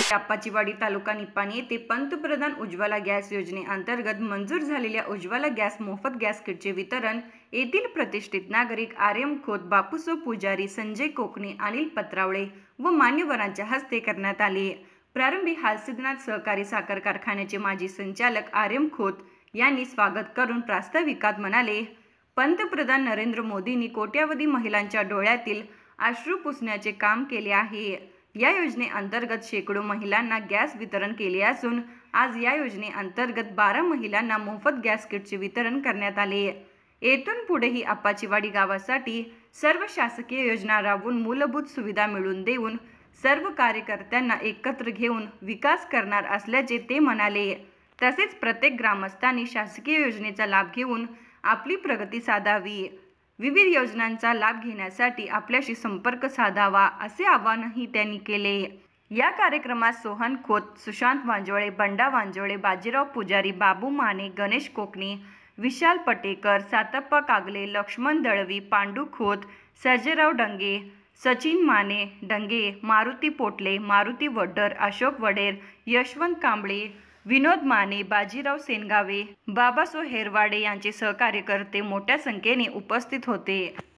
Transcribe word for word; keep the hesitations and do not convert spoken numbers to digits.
आप्पाचीवाडी तालुका निपाणी येथे पंतप्रधान उज्ज्वला गॅस योजनेअंतर्गत मंजूर झालेल्या उज्ज्वला गॅस मोफत गॅस किटचे वितरण येथील प्रतिष्ठित नागरिक आर्यम खोत, बापूसो पुजारी, संजय कोकणे, अनिल पत्रावळे व मान्यवरांच्या हस्ते करण्यात आले। प्रारंभी हालसिद्धनाथ सहकारी साखर कारखान्याचे माजी संचालक आर्यम खोत यांनी स्वागत करून प्रास्ताविकात म्हणाले, पंतप्रधान नरेंद्र मोदींनी कोट्यावधी महिलांच्या डोळ्यातील अश्रू पुसण्याचे काम केले आहे। या योजनेअंतर्गत शेकडो महिलांना गॅस वितरण केले असून आज या योजनेअंतर्गत बारा महिलांना मोफत गॅस किटचे वितरण करण्यात आले। येथून पुढेही आप्पाचीवाडी गावासाठी सर्व शासकीय योजना राबवून मूलभूत सुविधा मिळवून देऊन सर्व कार्यकर्त्यांना एकत्र घेऊन विकास करणार असल्याचे ते म्हणाले। तसेच प्रत्येक ग्रामस्थांनी शासकीय योजनेचा लाभ घेऊन आपली प्रगती साधावी, विविध योजनांचा लाभ घेण्यासाठी आपल्याशी संपर्क साधावा असे आवाहनही त्यांनी केले। या कार्यक्रमात सोहन खोत, सुशांत वांजोळे, बंडा वांजोळे, बाजीराव पुजारी, बाबू माने, गणेश कोकणे, विशाल पटेकर, सातप्पा कागले, लक्ष्मण दळवी, पांडू खोत, सर्जेराव डंगे, सचिन माने डंगे, मारुती पोटले, मारुती वड्डर, अशोक वडेर, यशवंत कांबळे, विनोद माने, बाजीराव सेनगावे, बाबासो हेरवाडे यांचे सहकार्यकर्ते मोठ्या संख्येने उपस्थित होते।